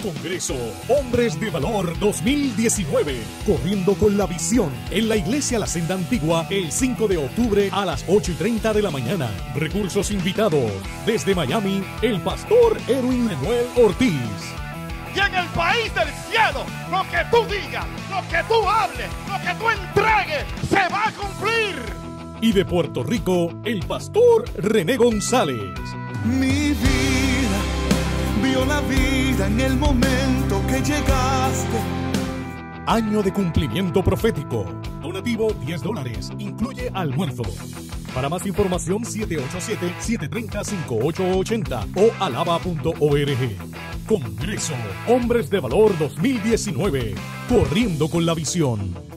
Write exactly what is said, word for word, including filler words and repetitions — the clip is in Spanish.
Congreso Hombres de Valor dos mil diecinueve, corriendo con la visión, en la Iglesia La Senda Antigua el cinco de octubre a las ocho y treinta de la mañana. Recursos invitados, desde Miami, el pastor Erwin Manuel Ortiz. Y en el país del cielo, lo que tú digas, lo que tú hables, lo que tú entregues, se va a cumplir. Y de Puerto Rico, el pastor René González. Mi vida vio la vida en el momento que llegaste. Año de cumplimiento profético. Donativo diez dólares. Incluye almuerzo. Para más información, siete ocho siete, siete tres cero, cinco ocho ocho cero o alaba punto org. Congreso Hombres de Valor dos mil diecinueve. Corriendo con la visión.